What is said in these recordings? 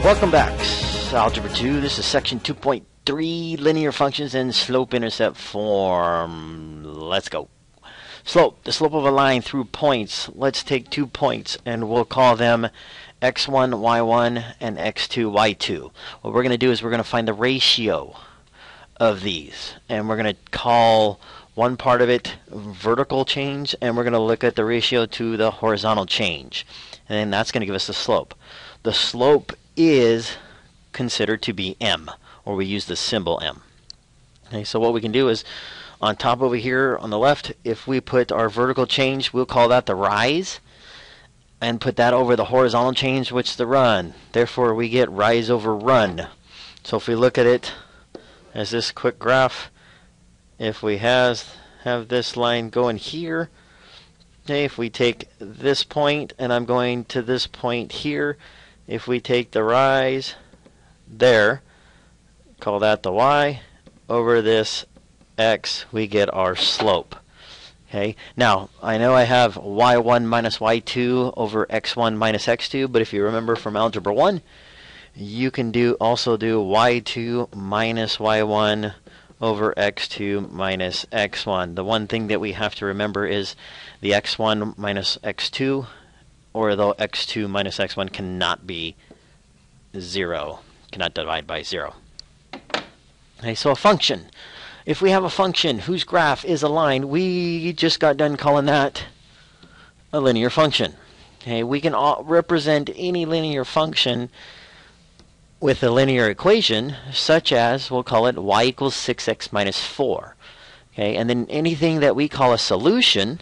Welcome back. Algebra 2. This is section 2.3, linear functions in slope-intercept form. Let's go. Slope. The slope of a line through points. Let's take 2 points and we'll call them x1, y1, and x2, y2. What we're going to do is we're going to find the ratio of these. And we're going to call one part of it vertical change, and we're going to look at the ratio to the horizontal change. And then that's going to give us the slope. The slope is considered to be m, or we use the symbol m. Okay, so what we can do is on top over here on the left, if we put our vertical change, we'll call that the rise, and put that over the horizontal change, which is the run. Therefore, we get rise over run. So if we look at it as this quick graph, if we have this line going here, okay, if we take this point and I'm going to this point here, if we take the rise there, call that the y, over this x, we get our slope. Okay, now I know I have y1 minus y2 over x1 minus x2, but if you remember from Algebra 1, you can also do y2 minus y1 over x2 minus x1. The one thing that we have to remember is the x1 minus x2, or the x2 minus x1 cannot be 0, cannot divide by 0. Okay, so a function. If we have a function whose graph is a line, we just got done calling that a linear function. Okay, we can represent any linear function with a linear equation, such as, we'll call it y equals 6x minus 4. Okay, and then anything that we call a solution,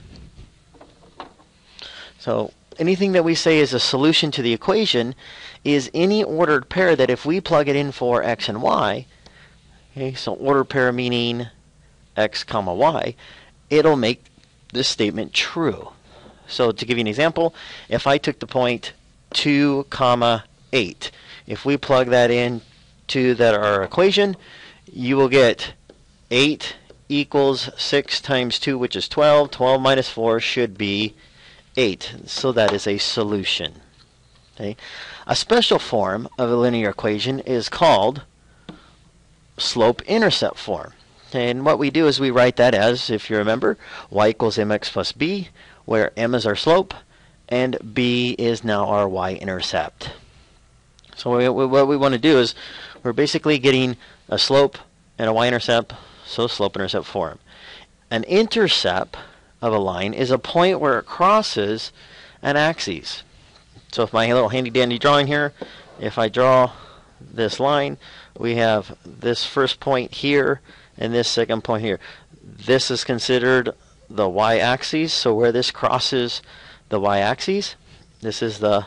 so anything that we say is a solution to the equation is any ordered pair that if we plug it in for x and y, okay, so ordered pair meaning x comma y, it'll make this statement true. So to give you an example, if I took the point 2 comma 8, if we plug that in to our equation, you will get 8 equals 6 times 2, which is 12. 12 minus 4 should be 8. So that is a solution. Okay. A special form of a linear equation is called slope-intercept form. Okay, and what we do is we write that as, if you remember, y equals mx plus b, where m is our slope and b is now our y-intercept. So what we want to do is we're basically getting a slope and a y-intercept, so slope-intercept form. An intercept of a line is a point where it crosses an axis. So if my little handy-dandy drawing here, if I draw this line, we have this first point here and this second point here. This is considered the y-axis, so where this crosses the y-axis, this is the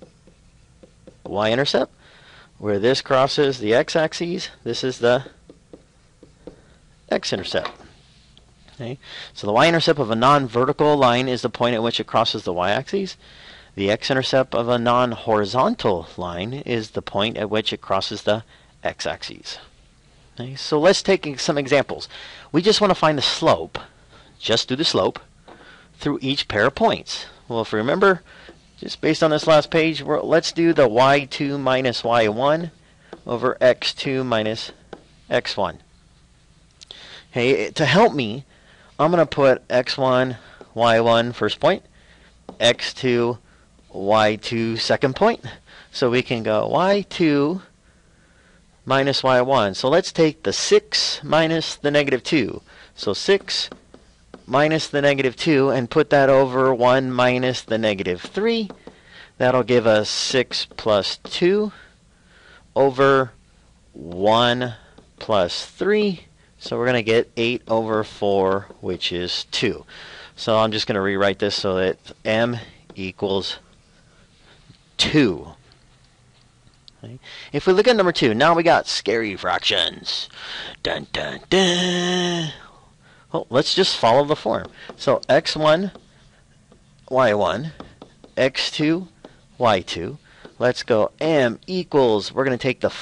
y-intercept. Where this crosses the x-axis, this is the x-intercept. Okay. So the y-intercept of a non-vertical line is the point at which it crosses the y-axis. The x-intercept of a non-horizontal line is the point at which it crosses the x-axis. Okay. So let's take some examples. We just want to find the slope, just do the slope, through each pair of points. Well, if you remember, just based on this last page, let's do the y2 minus y1 over x2 minus x1. Okay, to help me, I'm going to put x1, y1 first point, x2, y2 second point. So we can go y2 minus y1. So let's take the 6 minus the negative 2. So 6 minus the negative 2 and put that over 1 minus the negative 3. That'll give us 6 plus 2 over 1 plus 3. So we're going to get 8 over 4, which is 2. So I'm just going to rewrite this so that m equals 2. Okay. If we look at number 2, now we got scary fractions. Dun, dun, dun. Well, let's just follow the form. So x1, y1, x2, y2. Let's go m equals, we're going to take the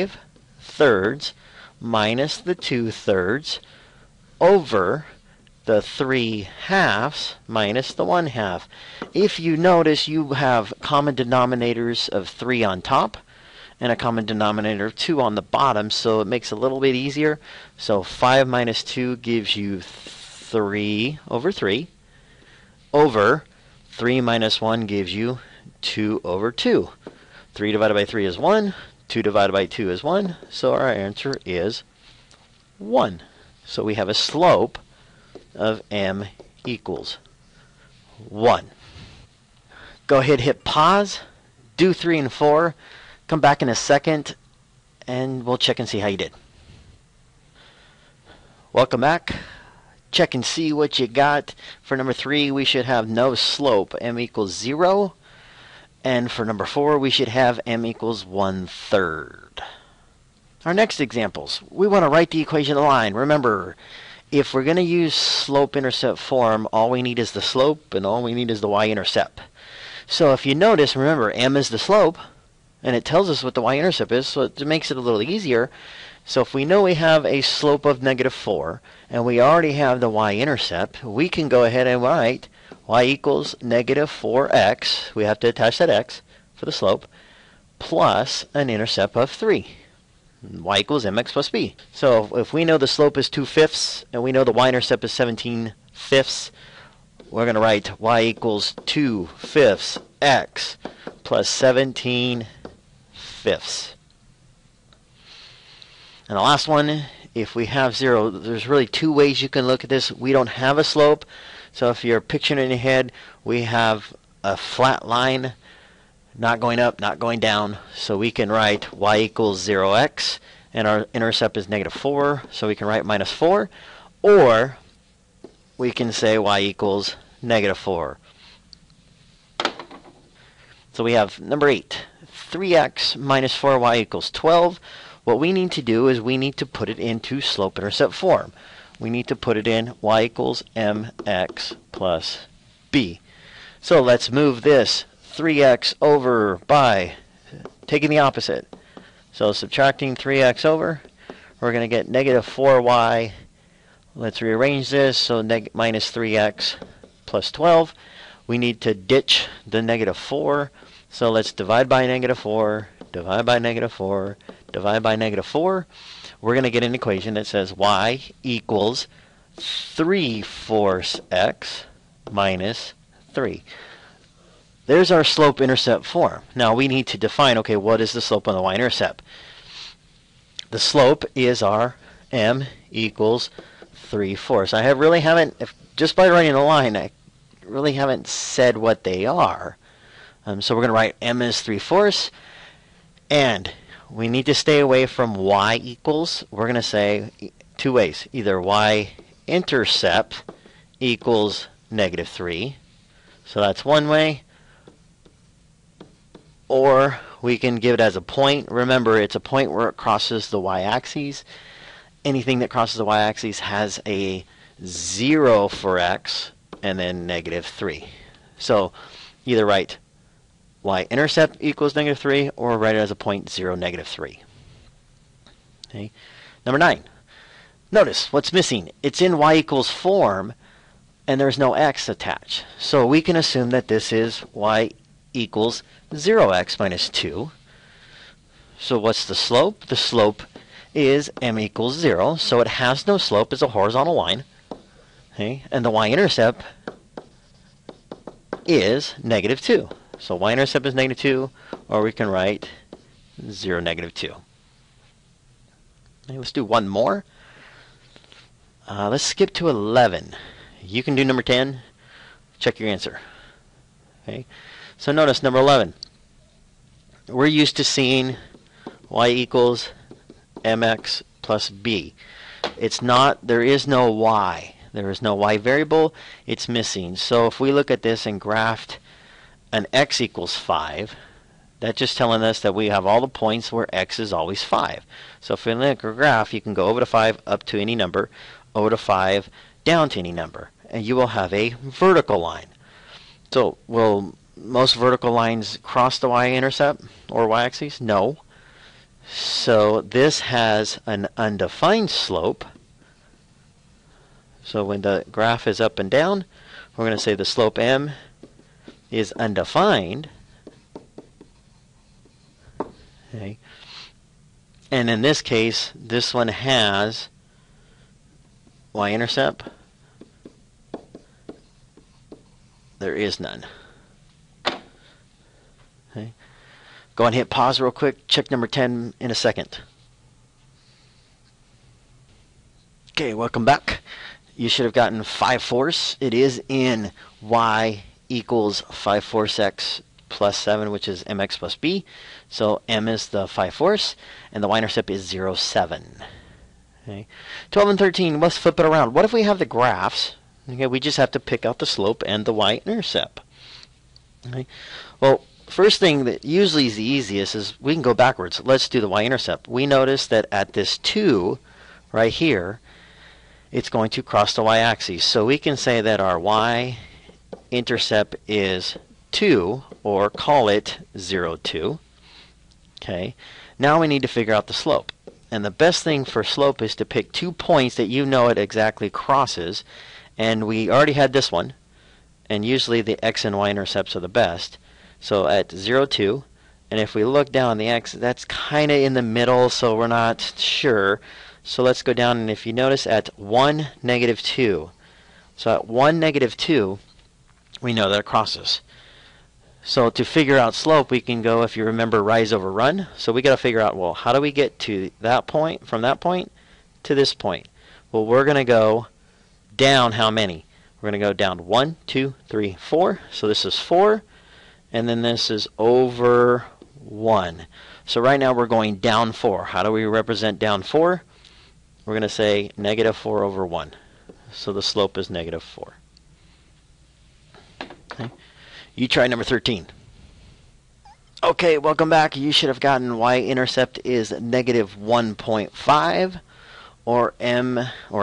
5/3 minus the 2/3 over the 3/2 minus the 1/2. If you notice, you have common denominators of 3 on top and a common denominator of 2 on the bottom, so it makes it a little bit easier. So 5 minus 2 gives you 3 over 3, over 3 minus 1 gives you 2 over 2. 3 divided by 3 is 1, 2 divided by 2 is 1, so our answer is 1. So we have a slope of m equals 1. Go ahead, hit pause, do 3 and 4, come back in a second, and we'll check and see how you did. Welcome back. Check and see what you got. For number 3, we should have no slope, m equals 0. And for number 4, we should have m equals 1/3. Our next examples, we want to write the equation of the line. Remember, if we're going to use slope-intercept form, all we need is the slope and all we need is the y-intercept. So if you notice, remember, m is the slope, and it tells us what the y-intercept is, so it makes it a little easier. So if we know we have a slope of -4, and we already have the y-intercept, we can go ahead and write y equals -4x, we have to attach that x for the slope, plus an intercept of 3. Y equals mx plus b. So if we know the slope is 2/5 and we know the y-intercept is 17/5, we're going to write y equals 2/5 x plus 17/5. And the last one, if we have 0, there's really 2 ways you can look at this. We don't have a slope, so if you're picturing it in your head, we have a flat line, not going up, not going down, so we can write y equals 0x, and our intercept is -4, so we can write -4, or we can say y equals -4. So we have number 8, 3x minus 4y equals 12. What we need to do is we need to put it into slope-intercept form. We need to put it in y equals mx plus b. So let's move this 3x over by taking the opposite. So subtracting 3x over, we're going to get -4y. Let's rearrange this, so minus 3x plus 12. We need to ditch the -4, so let's divide by -4, divide by -4, divide by -4. We're going to get an equation that says y equals 3/4 x minus 3. There's our slope-intercept form. Now we need to define, okay, what is the slope on the y-intercept? The slope is our m equals 3/4. I really haven't, just by writing a line, I really haven't said what they are. So we're going to write m is 3/4, and we need to stay away from y equals. We're going to say 2 ways. Either y-intercept equals -3, so that's one way, or we can give it as a point. Remember, it's a point where it crosses the y-axis. Anything that crosses the y-axis has a 0 for x and then -3. So either write y-intercept equals -3 or write it as a point 0, -3. Okay. Number 9. Notice what's missing. It's in y equals form and there's no x attached. So we can assume that this is y equals 0x minus 2. So what's the slope? The slope is m equals 0, so it has no slope. It's a horizontal line. Okay? And the y-intercept is -2. So y-intercept is -2, or we can write 0, -2. Okay, let's do one more. Let's skip to 11. You can do number 10. Check your answer. Okay. So notice number 11. We're used to seeing y equals mx plus b. It's not, there is no y. There is no y variable. It's missing. So if we look at this and graphed an x equals 5, that's just telling us that we have all the points where x is always 5. So if we look at a graph, you can go over to 5 up to any number, over to 5 down to any number, and you will have a vertical line. So will most vertical lines cross the y-intercept or y-axis? No. So this has an undefined slope. So when the graph is up and down, we're going to say the slope m is undefined. Okay. And in this case, this one has y-intercept. There is none. Okay. Go and hit pause real quick. Check number 10 in a second. Okay, welcome back. You should have gotten 5/4. It is in y equals 5/4 x plus 7, which is mx plus b. So m is the 5/4, and the y-intercept is 0, 7. Okay. 12 and 13, let's flip it around. What if we have the graphs? Okay, we just have to pick out the slope and the y-intercept. Okay. Well, first thing that usually is the easiest is we can go backwards. Let's do the y-intercept. We notice that at this 2 right here, it's going to cross the y-axis. So we can say that our y-intercept is 2, or call it 0, 2. Okay. Now we need to figure out the slope. And the best thing for slope is to pick 2 points that you know it exactly crosses. And we already had this one. And usually the x and y intercepts are the best. So at 0, 2, and if we look down the x, that's kind of in the middle, so we're not sure. So let's go down, and if you notice at 1, negative 2. So at 1, negative 2, we know that it crosses. So to figure out slope, we can go, if you remember, rise over run. So we got to figure out, well, how do we get to that point, from that point to this point? Well, we're going to go down how many? We're going to go down 1, 2, 3, 4. So this is 4, and then this is over 1. So right now we're going down 4. How do we represent down 4? We're going to say negative 4 over 1. So the slope is negative 4. Okay. You try number 13. Okay, welcome back. You should have gotten y-intercept is negative 1.5, or m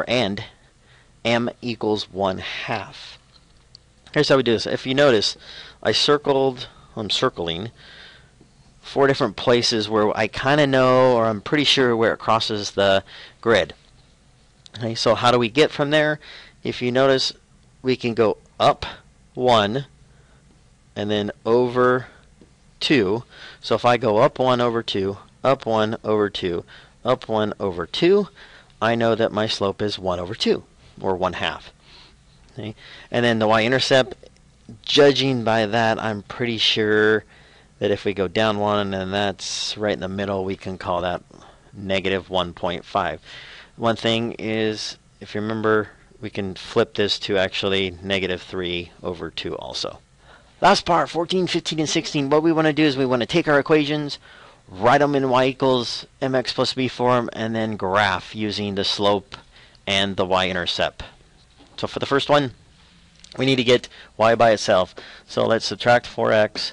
equals 1/2. Here's how we do this. If you notice, I'm circling 4 different places where I kind of know, or I'm pretty sure where it crosses the grid. Okay, so how do we get from there? If you notice, we can go up 1 and then over 2. So if I go up 1 over 2, up 1 over 2, up 1 over 2, I know that my slope is 1 over 2, or 1/2. Okay? And then the y-intercept, judging by that, I'm pretty sure that if we go down 1 and that's right in the middle, we can call that negative 1.5. One thing is, if you remember, we can flip this to actually negative 3 over 2 also. Last part, 14, 15, and 16. What we want to do is we want to take our equations, write them in y equals mx plus b form, and then graph using the slope and the y-intercept. So for the first one, we need to get y by itself. So let's subtract 4x,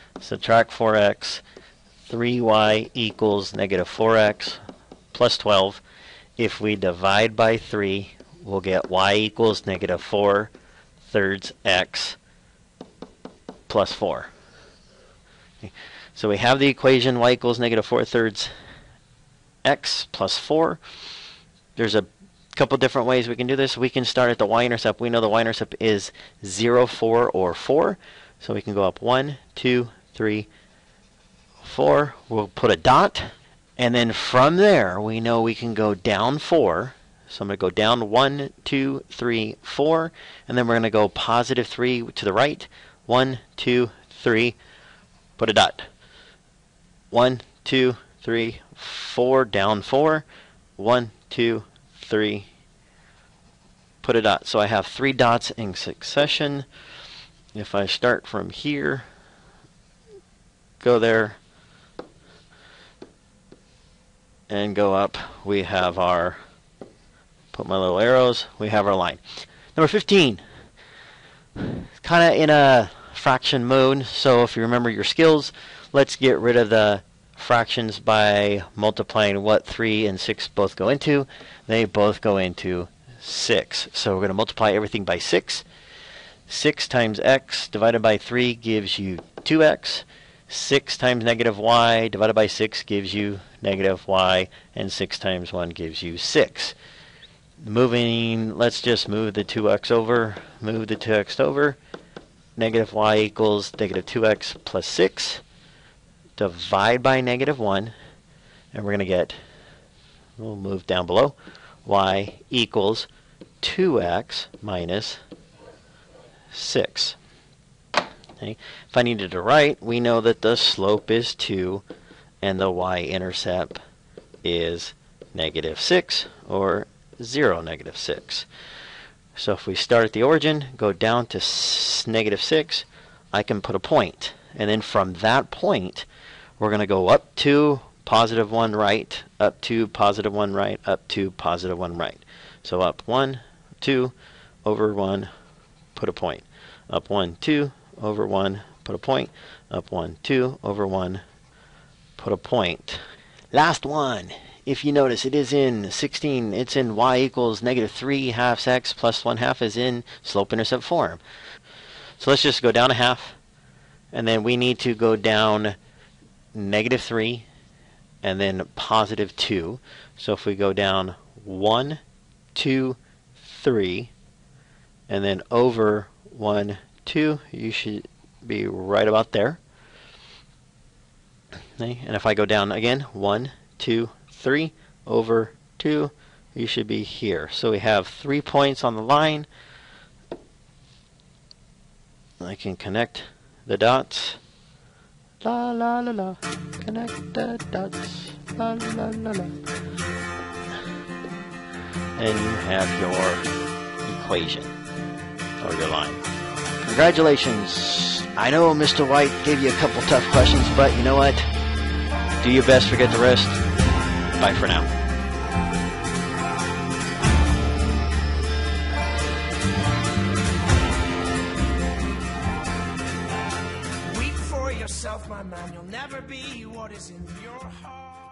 3y equals negative 4x plus 12. If we divide by 3, we'll get y equals negative 4/3 x plus 4. Okay. So we have the equation y equals negative 4/3 x plus 4. There's a couple different ways we can do this. We can start at the y-intercept. We know the y-intercept is 0, 4, or 4. So we can go up 1, 2, 3, 4. We'll put a dot. And then from there, we know we can go down 4. So I'm going to go down 1, 2, 3, 4. And then we're going to go positive 3 to the right. 1, 2, 3. Put a dot. 1, 2, 3, 4. Down 4. 1, 2, 3. Put a dot. So I have 3 dots in succession. If I start from here, go there, and go up, we have our, put my little arrows, we have our line. Number 15, kind of in a fraction mode, so if you remember your skills, let's get rid of the fractions by multiplying what 3 and 6 both go into. They both go into 6. So we're going to multiply everything by 6. 6 times x divided by 3 gives you 2x. 6 times negative y divided by 6 gives you negative y, and 6 times 1 gives you 6. Moving, let's just move the 2x over, move the 2x over. Negative y equals negative 2x plus 6. Divide by negative 1, and we're going to get we'll move down below, y equals 2x minus 6. Okay. If I needed to write, we know that the slope is 2 and the y-intercept is negative 6 or 0, negative 6. So if we start at the origin, go down to negative 6, I can put a point. And then from that point, we're going to go up to positive 1 right, up to positive 1 right, up to positive 1 right. So up 1, 2, over 1, put a point. Up 1, 2, over 1, put a point. Up 1, 2, over 1, put a point. Last one. If you notice, it is in 16. It's in y equals negative 3 halves x plus 1 half is in slope-intercept form. So let's just go down a half. And then we need to go down negative 3 and then positive 2. So if we go down 1, 2, 3, and then over 1, 2, you should be right about there. Okay. And if I go down again, 1, 2, 3, over 2, you should be here. So we have 3 points on the line. I can connect the dots. La la la la. Connect the dots. La la la la. And you have your equation, or your line. Congratulations. I know Mr. White gave you a couple tough questions, but you know what? Do your best, forget the rest. Bye for now. Weep for yourself, my man. You'll never be what is in your heart.